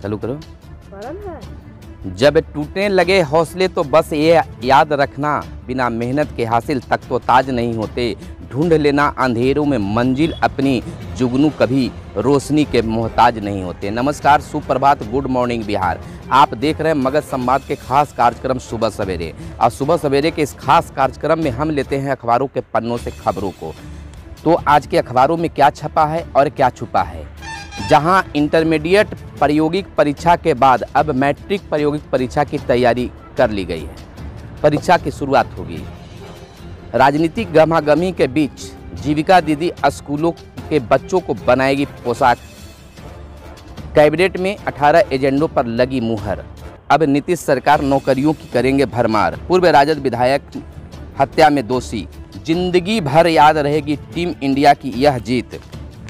चालू करो। पढ़ल है। जब टूटने लगे हौसले तो बस ये याद रखना, बिना मेहनत के हासिल तक तो ताज नहीं होते। ढूंढ लेना अंधेरों में मंजिल अपनी, जुगनू कभी रोशनी के मोहताज नहीं होते। नमस्कार, सुप्रभात, गुड मॉर्निंग बिहार। आप देख रहे हैं मगध संवाद के खास कार्यक्रम सुबह सवेरे। और सुबह सवेरे के इस खास कार्यक्रम में हम लेते हैं अखबारों के पन्नों से खबरों को। तो आज के अखबारों में क्या छपा है और क्या छुपा है। जहां इंटरमीडिएट प्रायोगिक परीक्षा के बाद अब मैट्रिक प्रायोगिक परीक्षा की तैयारी कर ली गई है। परीक्षा की शुरुआत होगी। राजनीतिक गहमागहमी के बीच जीविका दीदी स्कूलों के बच्चों को बनाएगी पोशाक। कैबिनेट में 18 एजेंडों पर लगी मुहर। अब नीतीश सरकार नौकरियों की करेंगे भरमार। पूर्व राजद विधायक हत्या में दोषी, जिंदगी भर याद रहेगी टीम इंडिया की यह जीत।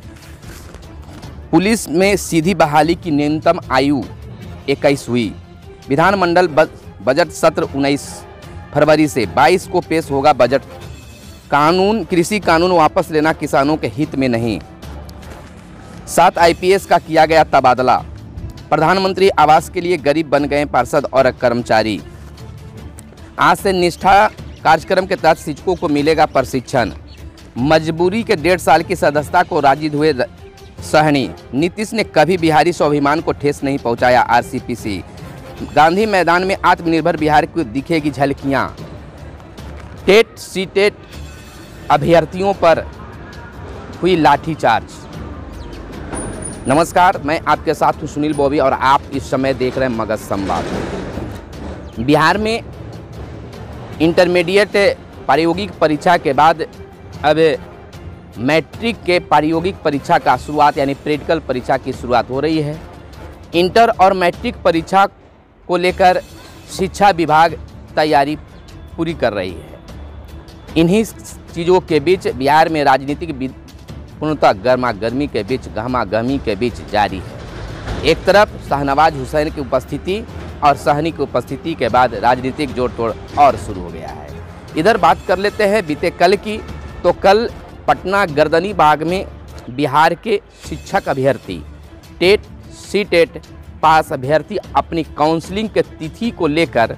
पुलिस में सीधी बहाली की न्यूनतम आयु 21 हुई। विधानमंडल बजट सत्र 19 फरवरी से 22 को पेश होगा बजट। कृषि कानून वापस लेना किसानों के हित में नहीं। 7 IPS का किया गया तबादला। प्रधानमंत्री आवास के लिए गरीब बन गए पार्षद और कर्मचारी। आज से निष्ठा कार्यक्रम के तहत शिक्षकों को मिलेगा प्रशिक्षण। मजबूरी के 1.5 साल की सदस्यता को राजी हुए सहनी। नीतीश ने कभी बिहारी स्वाभिमान को ठेस नहीं पहुंचाया। RCPC। गांधी मैदान में आत्मनिर्भर बिहार को दिखेगी झलकियां। टेट सीटेट अभ्यर्थियों पर हुई लाठीचार्ज। नमस्कार, मैं आपके साथ हूं सुनील बॉबी और आप इस समय देख रहे हैं मगध संवाद। बिहार में इंटरमीडिएट प्रायोगिक परीक्षा के बाद अब मैट्रिक के प्रायोगिक परीक्षा का शुरुआत यानी प्रैक्टिकल परीक्षा की शुरुआत हो रही है। इंटर और मैट्रिक परीक्षा को लेकर शिक्षा विभाग तैयारी पूरी कर रही है। इन्हीं चीज़ों के बीच बिहार में राजनीतिक पूर्णतः गर्मागर्मी के बीच गहमागहमी के बीच जारी है। एक तरफ शाहनवाज हुसैन की उपस्थिति और सहनी की उपस्थिति के बाद राजनीतिक जोड़ तोड़ और शुरू हो गया है। इधर बात कर लेते हैं बीते कल की। तो कल पटना गर्दनी बाग में बिहार के शिक्षक अभ्यर्थी टेट सीटेट पास अभ्यर्थी अपनी काउंसलिंग के तिथि को लेकर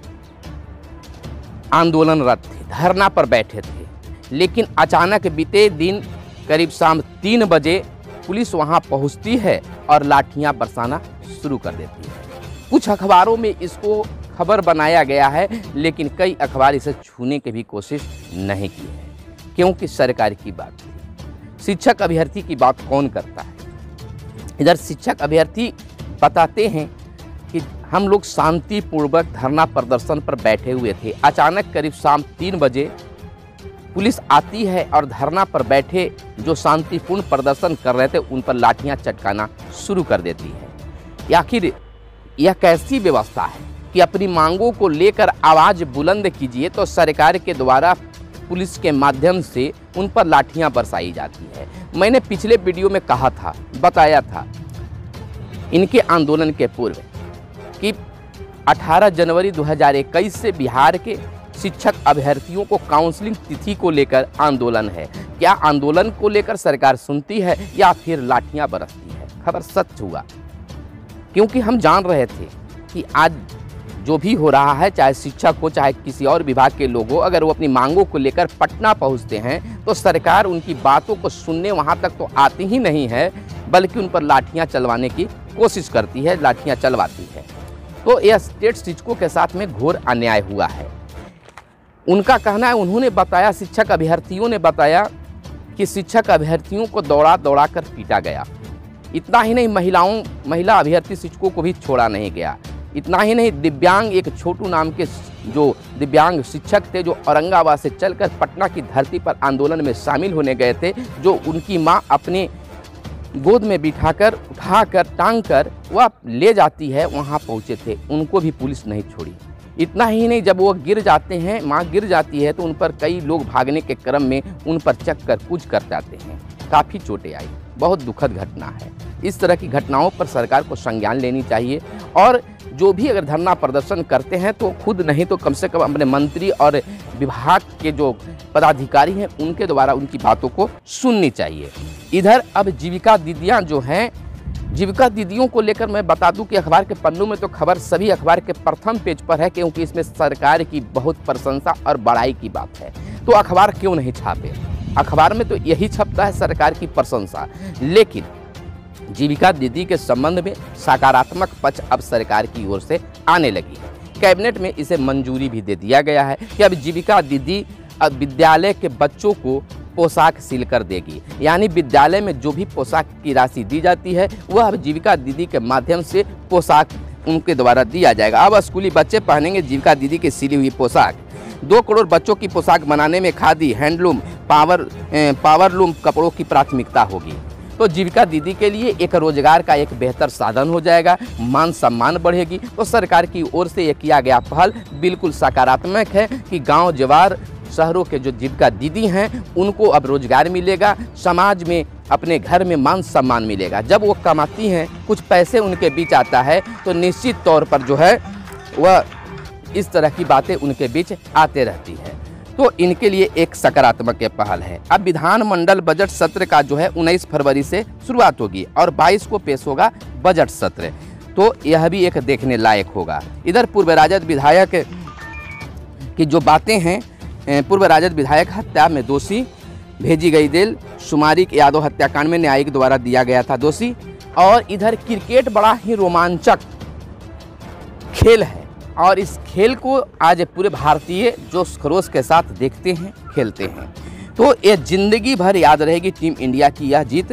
आंदोलनरत थे, धरना पर बैठे थे। लेकिन अचानक बीते दिन करीब शाम 3 बजे पुलिस वहां पहुंचती है और लाठियां बरसाना शुरू कर देती है। कुछ अखबारों में इसको खबर बनाया गया है, लेकिन कई अखबार इसे छूने की भी कोशिश नहीं की है, क्योंकि सरकार की बात थी। शिक्षक अभ्यर्थी की बात कौन करता है। इधर शिक्षक अभ्यर्थी बताते हैं कि हम लोग शांतिपूर्वक धरना प्रदर्शन पर बैठे हुए थे। अचानक करीब शाम 3 बजे पुलिस आती है और धरना पर बैठे जो शांतिपूर्ण प्रदर्शन कर रहे थे उन पर लाठियां चटकाना शुरू कर देती है। आखिर यह कैसी व्यवस्था है कि अपनी मांगों को लेकर आवाज़ बुलंद कीजिए तो सरकार के द्वारा पुलिस के माध्यम से उन पर लाठियां बरसाई जाती है। मैंने पिछले वीडियो में कहा था, बताया था इनके आंदोलन के पूर्व कि 18 जनवरी 2021 से बिहार के शिक्षक अभ्यर्थियों को काउंसलिंग तिथि को लेकर आंदोलन है। क्या आंदोलन को लेकर सरकार सुनती है या फिर लाठियां बरसती है। खबर सच हुआ, क्योंकि हम जान रहे थे कि आज जो भी हो रहा है, चाहे शिक्षक हो चाहे किसी और विभाग के लोग हो, अगर वो अपनी मांगों को लेकर पटना पहुंचते हैं तो सरकार उनकी बातों को सुनने वहां तक तो आती ही नहीं है, बल्कि उन पर लाठियां चलवाने की कोशिश करती है, लाठियां चलवाती है। तो यह स्टेट शिक्षकों के साथ में घोर अन्याय हुआ है। उनका कहना है, उन्होंने बताया, शिक्षक अभ्यर्थियों ने बताया कि शिक्षक अभ्यर्थियों को दौड़ा दौड़ा कर पीटा गया। इतना ही नहीं, महिला अभ्यर्थी शिक्षकों को भी छोड़ा नहीं गया। इतना ही नहीं, दिव्यांग एक छोटू नाम के जो दिव्यांग शिक्षक थे जो औरंगाबाद से चलकर पटना की धरती पर आंदोलन में शामिल होने गए थे, जो उनकी मां अपने गोद में बिठाकर उठाकर टांग कर वह ले जाती है, वहां पहुंचे थे, उनको भी पुलिस नहीं छोड़ी। इतना ही नहीं, जब वो गिर जाते हैं, मां गिर जाती है, तो उन पर कई लोग भागने के क्रम में उन पर चक्कर कूच कर जाते हैं, काफ़ी चोटें आई। बहुत दुखद घटना है। इस तरह की घटनाओं पर सरकार को संज्ञान लेनी चाहिए और जो भी अगर धरना प्रदर्शन करते हैं तो खुद नहीं तो कम से कम अपने मंत्री और विभाग के जो पदाधिकारी हैं उनके द्वारा उनकी बातों को सुननी चाहिए। इधर अब जीविका दीदियां जो हैं जीविका दीदियों को लेकर मैं बता दूं कि अखबार के पन्नों में तो खबर सभी अखबार के प्रथम पेज पर है, क्योंकि इसमें सरकार की बहुत प्रशंसा और बड़ाई की बात है। तो अखबार क्यों नहीं छापे? अखबार में तो यही छपता है सरकार की प्रशंसा, लेकिन जीविका दीदी के संबंध में सकारात्मक पक्ष अब सरकार की ओर से आने लगी है। कैबिनेट में इसे मंजूरी भी दे दिया गया है कि अब जीविका दीदी अब विद्यालय के बच्चों को पोशाक सिल कर देगी, यानी विद्यालय में जो भी पोशाक की राशि दी जाती है वह अब जीविका दीदी के माध्यम से पोशाक उनके द्वारा दिया जाएगा। अब स्कूली बच्चे पहनेंगे जीविका दीदी की सिली हुई पोशाक। 2 करोड़ बच्चों की पोशाक बनाने में खादी, हैंडलूम, पावरलूम कपड़ों की प्राथमिकता होगी। तो जीविका दीदी के लिए एक रोजगार का एक बेहतर साधन हो जाएगा, मान सम्मान बढ़ेगी। तो सरकार की ओर से ये किया गया पहल बिल्कुल सकारात्मक है कि गांव जवार शहरों के जो जीविका दीदी हैं उनको अब रोजगार मिलेगा, समाज में अपने घर में मान सम्मान मिलेगा। जब वो कमाती हैं, कुछ पैसे उनके बीच आता है, तो निश्चित तौर पर जो है वह इस तरह की बातें उनके बीच आते रहती है। तो इनके लिए एक सकारात्मक पहल है। अब विधानमंडल बजट सत्र का जो है 19 फरवरी से शुरुआत होगी और 22 को पेश होगा बजट सत्र। तो यह भी एक देखने लायक होगा। इधर पूर्व राजद विधायक की जो बातें हैं, पूर्व राजद विधायक हत्या में दोषी, भेजी गई जेल, शुमारी यादव हत्याकांड में न्यायिक द्वारा दिया गया था दोषी। और इधर क्रिकेट बड़ा ही रोमांचक खेल है और इस खेल को आज पूरे भारतीय जोश खरोश के साथ देखते हैं, खेलते हैं। तो ये जिंदगी भर याद रहेगी टीम इंडिया की यह जीत।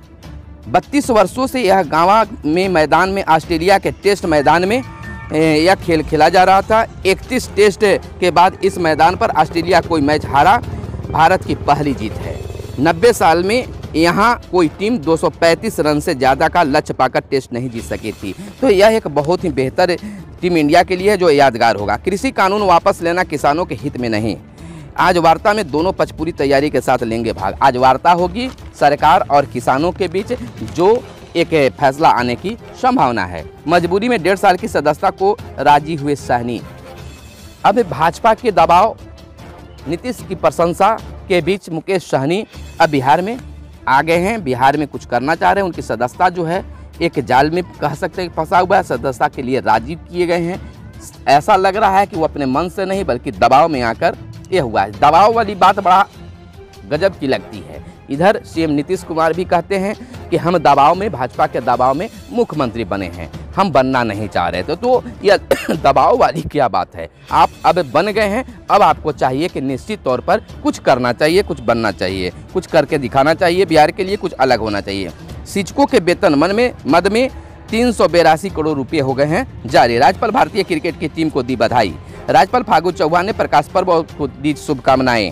32 वर्षों से यह गांवा में मैदान में ऑस्ट्रेलिया के टेस्ट मैदान में यह खेल खेला जा रहा था। 31 टेस्ट के बाद इस मैदान पर ऑस्ट्रेलिया कोई मैच हारा, भारत की पहली जीत है। 90 साल में यहाँ कोई टीम 235 रन से ज़्यादा का लक्ष्य पाकर टेस्ट नहीं जीत सकी थी। तो यह एक बहुत ही बेहतर टीम इंडिया के लिए जो यादगार होगा। कृषि कानून वापस लेना किसानों के हित में नहीं। आज वार्ता में दोनों पक्ष पूरी तैयारी के साथ लेंगे भाग। आज वार्ता होगी सरकार और किसानों के बीच, जो एक फैसला आने की संभावना है। मजबूरी में 1.5 साल की सदस्यता को राजी हुए सहनी। अब भाजपा के दबाव, नीतीश की प्रशंसा के बीच मुकेश सहनी अब बिहार में आ गए हैं। बिहार में कुछ करना चाह रहे हैं। उनकी सदस्यता जो है एक जाल में कह सकते हैं फंसा हुआ है। सदस्यता के लिए राजी किए गए हैं। ऐसा लग रहा है कि वो अपने मन से नहीं बल्कि दबाव में आकर ये हुआ है। दबाव वाली बात बड़ा गजब की लगती है। इधर सीएम नीतीश कुमार भी कहते हैं कि हम दबाव में, भाजपा के दबाव में मुख्यमंत्री बने हैं, हम बनना नहीं चाह रहे थे। तो यह दबाव वाली क्या बात है? आप अब बन गए हैं, अब आपको चाहिए कि निश्चित तौर पर कुछ करना चाहिए, कुछ बनना चाहिए, कुछ करके दिखाना चाहिए। बिहार के लिए कुछ अलग होना चाहिए। शिक्षकों के वेतन मद में 382 करोड़ रुपये हो गए हैं जारी। राज्यपाल भारतीय क्रिकेट की टीम को दी बधाई। राज्यपाल फागू चौहान ने प्रकाश पर्व को दी शुभकामनाएं।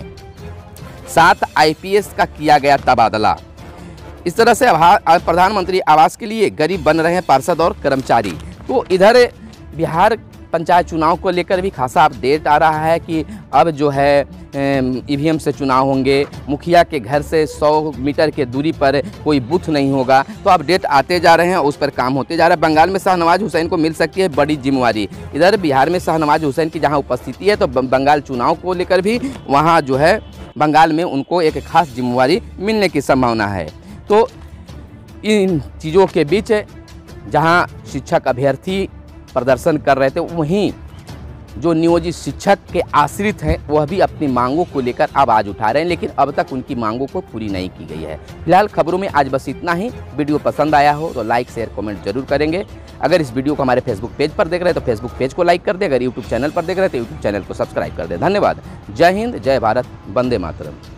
7 IPS का किया गया तबादला। इस तरह से प्रधानमंत्री आवास के लिए गरीब बन रहे हैं पार्षद और कर्मचारी। तो इधर बिहार पंचायत चुनाव को लेकर भी खासा अपडेट आ रहा है कि अब जो है EVM से चुनाव होंगे। मुखिया के घर से 100 मीटर के दूरी पर कोई बूथ नहीं होगा। तो अपडेट आते जा रहे हैं, उस पर काम होते जा रहा है। बंगाल में शाहनवाज हुसैन को मिल सकती है बड़ी जिम्मेवारी। इधर बिहार में शाहनवाज हुसैन की जहां उपस्थिति है, तो बंगाल चुनाव को लेकर भी वहां जो है बंगाल में उनको एक खास जिम्मेवारी मिलने की संभावना है। तो इन चीज़ों के बीच जहां शिक्षक अभ्यर्थी प्रदर्शन कर रहे थे, वहीं जो नियोजित शिक्षक के आश्रित हैं वह भी अपनी मांगों को लेकर आवाज़ उठा रहे हैं, लेकिन अब तक उनकी मांगों को पूरी नहीं की गई है। फिलहाल खबरों में आज बस इतना ही। वीडियो पसंद आया हो तो लाइक शेयर कमेंट जरूर करेंगे। अगर इस वीडियो को हमारे फेसबुक पेज पर देख रहे हैं तो फेसबुक पेज को लाइक कर दे। अगर यूट्यूब चैनल पर देख रहे हैं तो यूट्यूब चैनल को सब्सक्राइब कर दे। धन्यवाद। जय हिंद, जय भारत, वंदे मातरम।